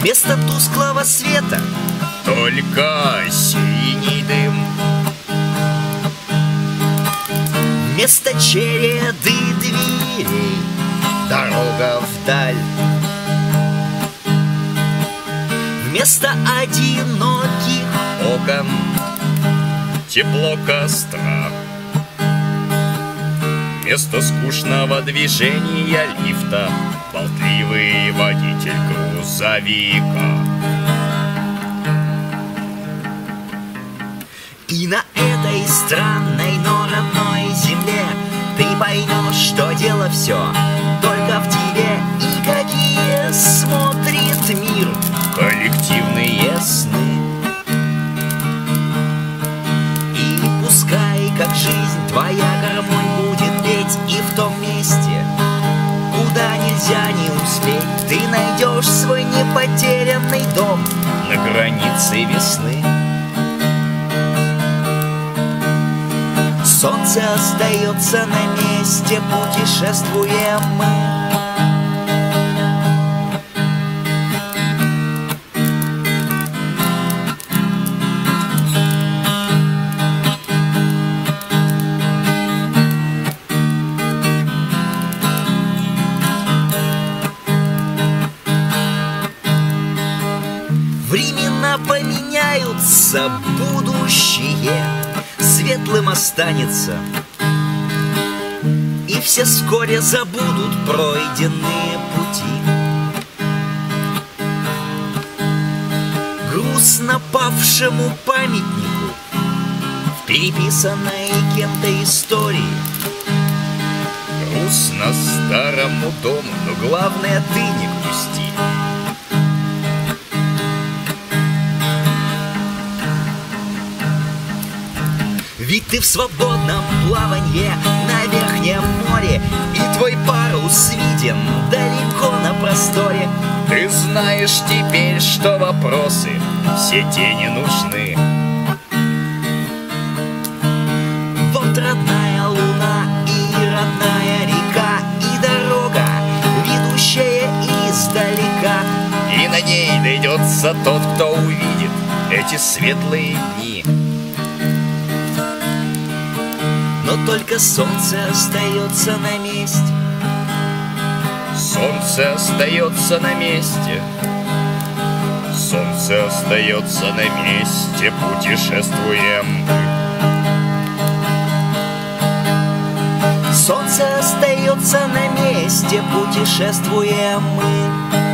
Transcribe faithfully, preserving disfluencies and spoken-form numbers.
Вместо тусклого света только синий дым. Вместо череды дверей дорога вдаль. Вместо одиноких окон тепло костра. Вместо скучного движения лифта болтливый водитель грузовика. И на этой странной, но родной земле ты поймешь, что дело все только в тебе. И какие смотрит мир коллективные сны. И пускай, как жизнь твоя, гармонь будет петь, и в том месте, куда нельзя не успеть, ты найдешь свой непотерянный дом на границе весны. Солнце остается на месте, путешествуем мы. Времена поменяются, будущее светлым останется, и все вскоре забудут пройденные пути. Грустно павшему памятнику в переписанной кем-то истории. Грустно старому дому, но главное ты не грусти. Ведь ты в свободном плаванье на верхнем море, и твой парус виден далеко на просторе. Ты знаешь теперь, что вопросы все те не нужны. Вот родная луна и родная река, и дорога, ведущая издалека. И на ней найдется тот, кто увидит эти светлые дни. Но только солнце остается на месте. Солнце остается на месте. Солнце остается на месте. Путешествуем мы. Солнце остается на месте. Путешествуем мы.